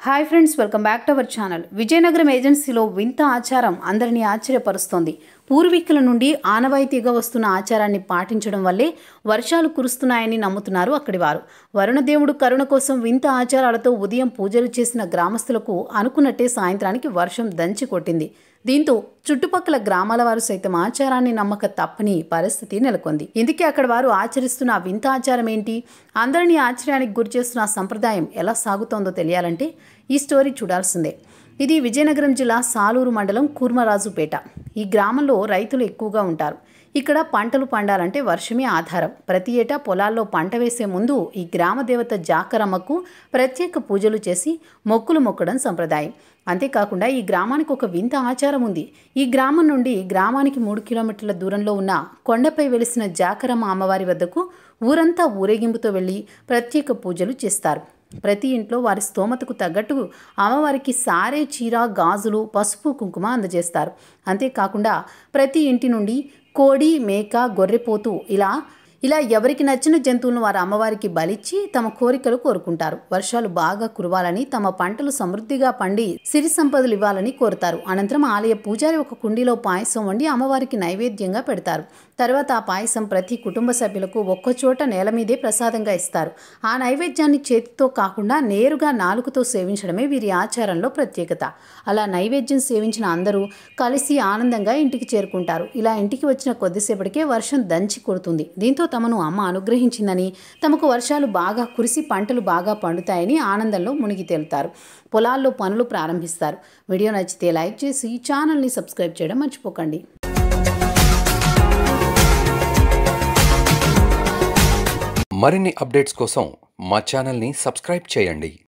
Hi friends, welcome back to our channel. Vizianagaram ఏజెన్సీలో వింత ఆచారం అందరినీ ఆశ్చర్యపరుస్తోంది. పూర్వీకుల నుండి ఆనవాయితీగా వస్తున్న ఆచారాన్ని పాటించడం వల్లే వర్షాలు కురుస్తున్నాయని నమ్ముతున్నారు అక్కడి వారు. వరుణదేవుడు కరుణ కోసం వింత ఆచారాలతో ఉదయం పూజలు చేసిన గ్రామస్తులకు అనుకున్నట్టే సాయంత్రానికి వర్షం దంచి కొట్టింది. దీంతో చుట్టుపక్కల గ్రామాల వారు సైతం ఆచారాన్ని నమ్మక తప్పని పరిస్థితి నెలకొంది. ఇందుకే అక్కడ వారు ఆచరిస్తున్న వింత ఆచారం ఏంటి, అందరినీ ఆశ్చర్యానికి గురిచేస్తున్న సంప్రదాయం ఎలా సాగుతోందో తెలియాలంటే ఈ స్టోరీ చూడాల్సిందే. ఇది విజయనగరం జిల్లా సాలూరు మండలం కూర్మరాజుపేట. ఈ గ్రామంలో రైతులు ఎక్కువగా ఉంటారు. ఇక్కడ పంటలు పండాలంటే వర్షమే ఆధారం. ప్రతి ఏటా పొలాల్లో పంట వేసే ముందు ఈ గ్రామ దేవత జాకరమ్మకు ప్రత్యేక పూజలు చేసి మొక్కులు మొక్కడం సంప్రదాయం. అంతేకాకుండా ఈ గ్రామానికి ఒక వింత ఆచారం ఉంది. ఈ గ్రామం నుండి గ్రామానికి 3 కిలోమీటర్ల దూరంలో ఉన్న కొండపై వెలిసిన జాకరమ్మ అమ్మవారి వద్దకు ఊరంతా ఊరేగింపుతో వెళ్లి ప్రత్యేక పూజలు చేస్తారు. ప్రతి ఇంట్లో వారి స్తోమతకు తగ్గట్టు అమ్మవారికి సారే, చీర, గాజులు, పసుపు, కుంకుమ అందజేస్తారు. అంతేకాకుండా ప్రతి ఇంటి నుండి కోడి, మేక, గొర్రెపోతు ఇలా ఎవరికి నచ్చిన జంతువులను వారు అమ్మవారికి బలిచ్చి తమ కోరికలు కోరుకుంటారు. వర్షాలు బాగా కురవాలని, తమ పంటలు సమృద్ధిగా పండి సిరి సంపదలు ఇవ్వాలని కోరుతారు. అనంతరం ఆలయ పూజారి ఒక కుండీలో పాయసం వండి అమ్మవారికి నైవేద్యంగా పెడతారు. తర్వాత ఆ పాయసం ప్రతి కుటుంబ సభ్యులకు ఒక్కచోట నేల మీదే ప్రసాదంగా ఇస్తారు. ఆ నైవేద్యాన్ని చేతితో కాకుండా నేరుగా నాలుకతో సేవించడమే వీరి ఆచారంలో ప్రత్యేకత. అలా నైవేద్యం సేవించిన అందరూ కలిసి ఆనందంగా ఇంటికి చేరుకుంటారు. ఇలా ఇంటికి వచ్చిన కొద్దిసేపటికే వర్షం దంచి కొడుతుంది. దీంతో తమను అమ్మ అనుగ్రహించిందని, తమకు వర్షాలు బాగా కురిసి పంటలు బాగా పండుతాయని ఆనందంలో మునిగి తేలుతారు. పొలాల్లో పనులు ప్రారంభిస్తారు. వీడియో నచ్చితే లైక్ చేసి ఛానల్ని సబ్స్క్రైబ్ చేయడం మర్చిపోకండి. మరిన్ని అప్డేట్స్ కోసం మా ఛానల్ని సబ్స్క్రైబ్ చేయండి.